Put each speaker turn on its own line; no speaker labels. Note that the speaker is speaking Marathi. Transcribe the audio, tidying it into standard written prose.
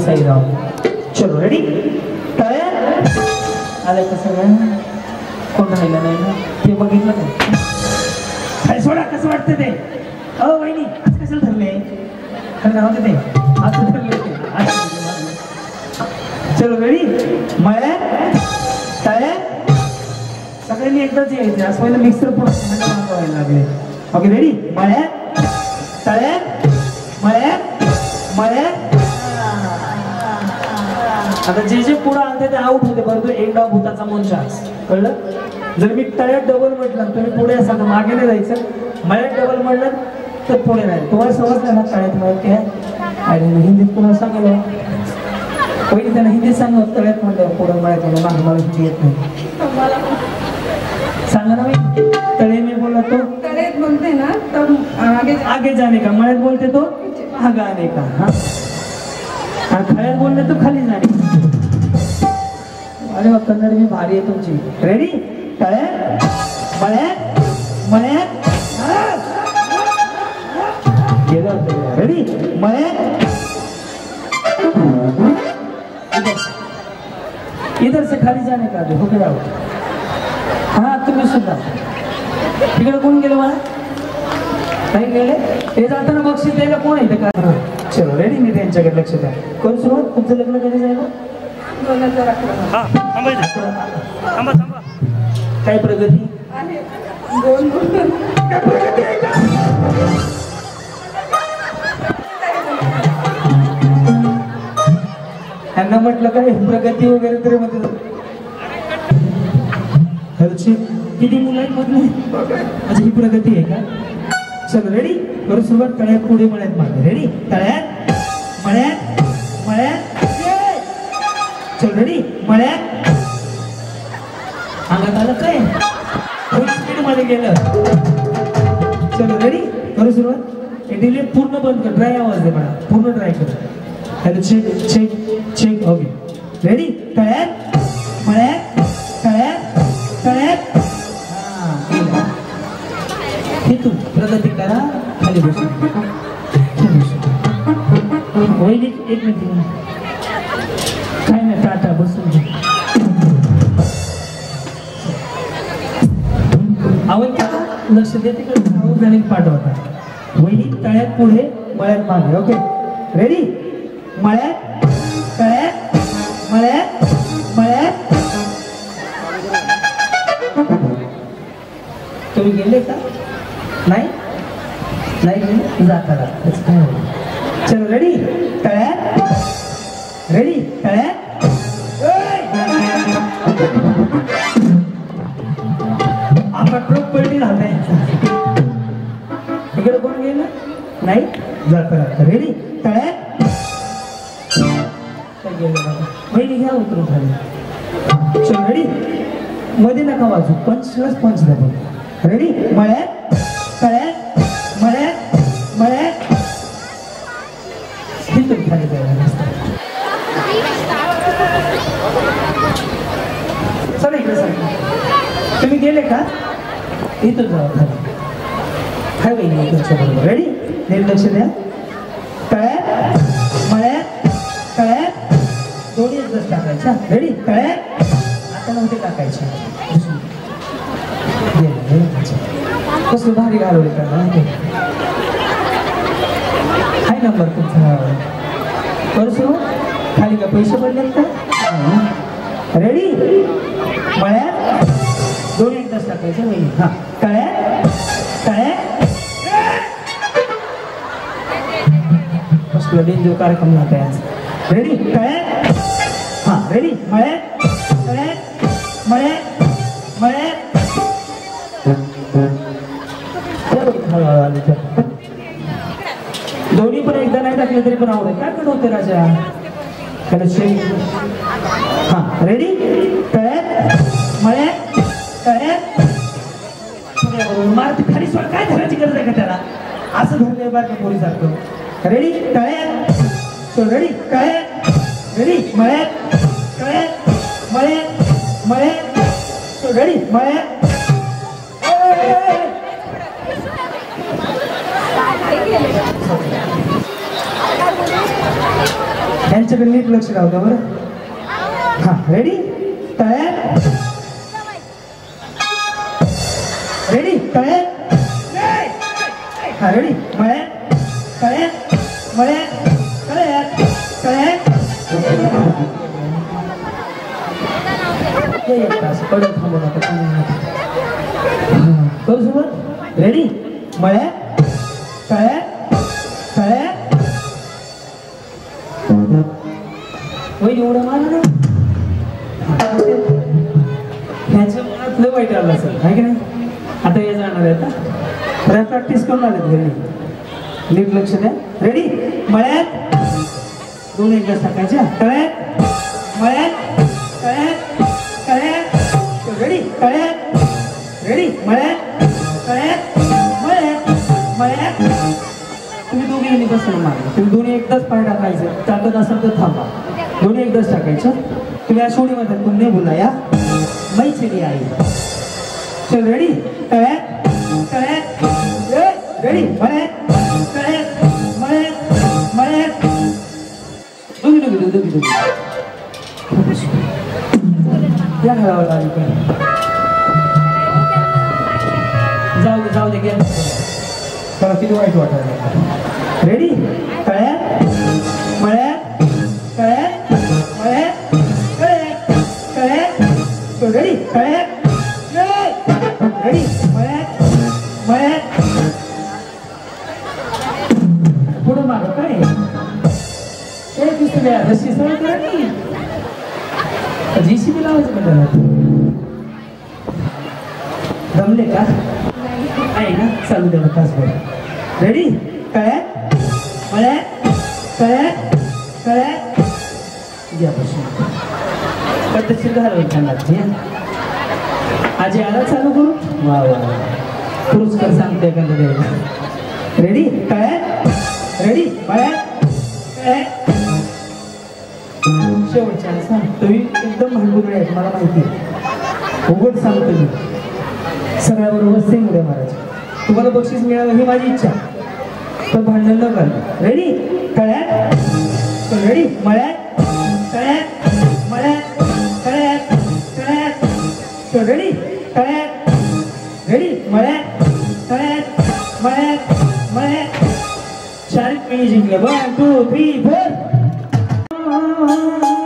साईराव. चलो रेडी. तयार आलं का सगळं? कोण राहिलं नाही ना ते बघितलं का? काय सोडा कसं वाटतं ते? अ वहिनी आज कशाला धरले? खरं होते ते आज धरले ते. चलो रेडी. मळ्यात तयार. सगळ्यांनी एकदाच यायचे. आज पहिलं मिक्सर पुढे व्हायला लागले. Okay ready. मळ्यात तयार. मळ्यात मळ्यात. आता जे जे पुढे आणते ते आउट होते. बरोबर एक डाव भूताचा मोंचास. कळलं? जर मी तळ्यात डबल म्हटलं तुम्ही पुढे असाल मागे नाही जायचं. मळ्यात डबल म्हटलं तर पुढे नाही. तुम्हाला समजलं ना तळ्यात मळ्यात काय? आणि हिंदीत पुन्हा सांगायला पहिली त्यांना हिंदीत सांगत तळ्यात म्हटलं पुढे मळ्यात मागे मला हिंदी येत नाही. सांगा ना मी तळे में बोला तो
तळ्यात बोलते ना तर
आगे जाने का. मळ्यात बोलते तो आगे आने का. हाँ खळ्यात बोलले तो खाली जाणे. अरे वा कन्नड मी भारी आहे तुमची. रेडी. तळ्यात मळ्यात मळ्यात. रेडी. मळ्यात. इधर से खाली जाने का. हो गया. हाँ तुम्ही सुद्धा. तिकडे कोण गेलं मला? काही गेले? हे जाताना बक्षीस द्यायला कोण आहे का? चलो रेडी. मी त्यांच्याकडे लक्ष द्या. करू सुरुवात. तुमचं लग्न कधी जायला?
2011.
काय प्रगती
आहे? दोन
काय प्रगती आहे का? त्यांना म्हटलं काय प्रगती वगैरे तरी मध्ये खर्ची किती मुलं आहेत म्हटलं? अच्छा ही प्रगती आहे का? चलो रेडी. करू सुरुवात. तळ्यात पुढे मळ्यात मागे. रेडी. तळ्यात मळ्यात मळ्यात. चल रेडी. मळ्यात. अंगात आलं काय? फुल स्पीड मध्ये गेलं. चलो रेडी. करू सुरुवात. डिले पूर्ण बंद कर. ड्राय आवाज दे मला. पूर्ण ड्राय कर. Hello check check check. Okay ready. तळ्यात मळ्यात तळ्यात तळ्यात. हे तू प्रगती करा. खाली बसून वहिनी एक मिनिट. काय नाही टाटा बसून घे. आवाज लक्ष देते का? पाठवता. वहिनी तळ्यात पुढे मळ्यात मागे. Okay ready. मळ्यात तळ्यात मळ्यात मळ्यात. तुम्ही गेले का? नाही नाही गेले जाताना. चलो रेडी. तळ्यात. रेडी. तळ्यात. आता ट्रक पलटी झालाय. इकडे कोण गेलं? नाही जाता. रेडी. तळ्यात. बहिणी घ्या उतरून खाली. चल रेडी. मध्ये नका वाजू. पंचलाच पंच द्या. रेडी. मळ्यात तळ्यात मळ्यात मळ्यात. तिथून खाली जायला. चला इकडे सर. तुम्ही गेले का? इथून जाऊ खाली. काय बहिणी तुमच्या बरोबर. रेडी. निर्लक्ष द्या. तळ्यात मळ्यात तळ्यात. दोन्ही एकदाच टाकायच्या. रेडी. तळ्यात. आता नव्हते टाकायचे. कसं भारी घालवले का? हाय नंबर तुमचा. करसो खाली का पैसे पडले का? रेडी. मळ्यात दोन्ही एकदाच टाकायचे. हा तळ्यात तळ्यात. कसला डेंजर कार्यक्रम ना आज. रेडी. तळ्यात. हा रेडी. मळ्यात तळ्यात मळ्यात मळ्यात. दोन्ही पण एकदा नाही टाकले तरी पण आवडेल. काय पण होते राजा. हा रेडी. तळ्यात मळ्यात तळ्यात. मारती खाली सोड. काय धरायची गरज आहे का त्याला? असं धरलंय बारक्या पोरीसारखं. रेडी. तळ्यात. तो रेडी. तळ्यात. रेडी. मळ्यात तळ्यात मळ्यात मळ्यात. तो रेडी. मळ्यात. आजीच्याकडे नीट लक्ष राहू बरं. हा रेडी तयार रेडी तयार हा रेडी मळ्यात तयार मळ्यात तयार तयार एक तास पडत थांबू नका. करू सुरुवात रेडी मळ्यात तयार तयार वही एवढं मारलं ना ह्याच्या मनात लय वाईट आलं असेल आहे की नाही. आता हे जाणार आहे आता प्रॅक्टिस करून आलेत घरी नीट लक्ष द्या. रेडी मळ्यात दोन एक गस टाकायच्या तळ्यात मळ्यात तळ्यात तळ्यात रेडी तळ्यात रेडी मळ्यात तळ्यात मळ्यात मळ्यात. तुम्ही दोघे बसून मारा. तुम्ही दोन्ही एकदाच पाय टाकायचं. टाकत असाल तर थांबा. दोन्ही एकदाच टाकायचं. तुम्ही या सोडीमध्ये पुन्हा बोला या मै चली आई. चल रेडी तळ्यात तळ्यात रेडी मळ्यात तळ्यात मळ्यात मळ्यात दोघी दोघी दोघी दोघी या घालावं लागेल. जाऊ दे गेम त्याला किती वाईट वाटायला. रेडी तळ्यात मळ्यात तळ्यात मळ्यात तळ्यात तळ्यात रेडी तळ्यात रेडी मळ्यात मळ्यात पुढं मागं काय ते दिसल्या जशी सवय करा जीसीबी लावायचं म्हणतात. जमले का आहे ना चालू द्या तासभर. रेडी तळ्यात मळ्यात तळ्यात तळ्यात घ्या प्रश्न पद्धतशीर घालवायची आजी आला चालू करू वा वा पुरस्कार सांगते एखाद्या द्यायला. रेडी तळ्यात रेडी मळ्यात तळ्यात शेवटच्या सांग. तुम्ही एकदम भांडून आहेत मला माहिती उघड सांगतो मी. सगळ्याबरोबर सेम उड्या मारायच्या. तुम्हाला बक्षीस मिळावं ही माझी इच्छा पण भांडण न करणं. रेडी तळ्यात रेडी मळ्यात तळ्यात मळ्यात तळ्यात तळ्यात रेडी तळ्यात रेडी मळ्यात तळ्यात मळ्यात मळ्यात. 4 मिनिट जिंकले. 1 2 3 4